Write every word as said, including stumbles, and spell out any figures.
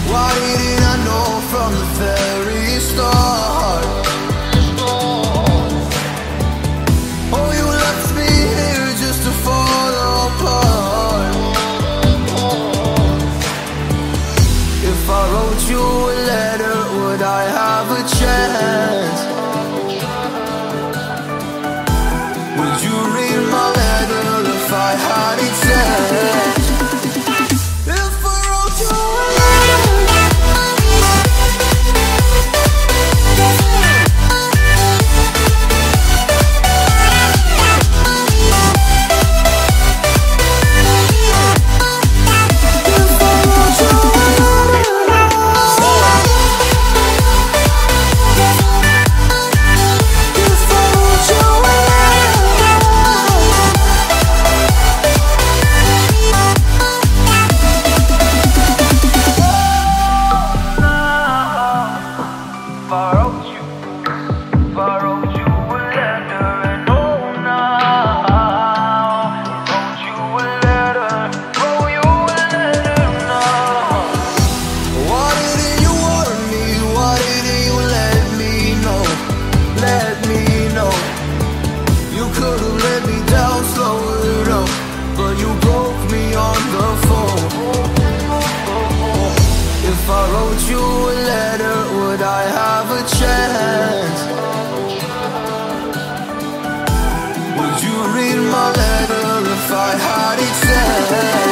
Why didn't I know from the very start? Oh, you left me here just to fall apart. If I wrote you a letter, would I have a chance? Would you read my letter if I had it sent? If I wrote you a If I wrote you a letter, would I have a chance? Would you read my letter if I had it sent?